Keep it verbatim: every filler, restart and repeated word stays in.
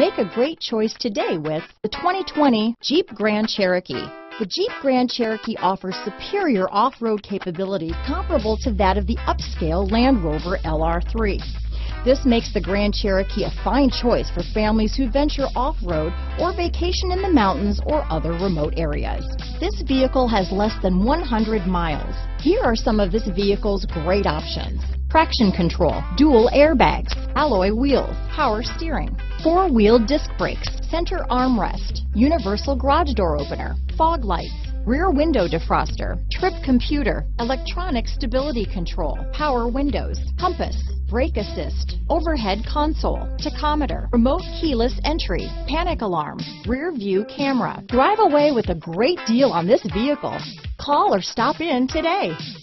Make a great choice today with the twenty twenty Jeep Grand Cherokee. The Jeep Grand Cherokee offers superior off-road capability comparable to that of the upscale Land Rover L R three. This makes the Grand Cherokee a fine choice for families who venture off-road or vacation in the mountains or other remote areas. This vehicle has less than one hundred miles. Here are some of this vehicle's great options: traction control, dual airbags, alloy wheels, power steering, four-wheel disc brakes, center armrest, universal garage door opener, fog lights, rear window defroster, trip computer, electronic stability control, power windows, compass, brake assist, overhead console, tachometer, remote keyless entry, panic alarm, rear view camera. Drive away with a great deal on this vehicle. Call or stop in today.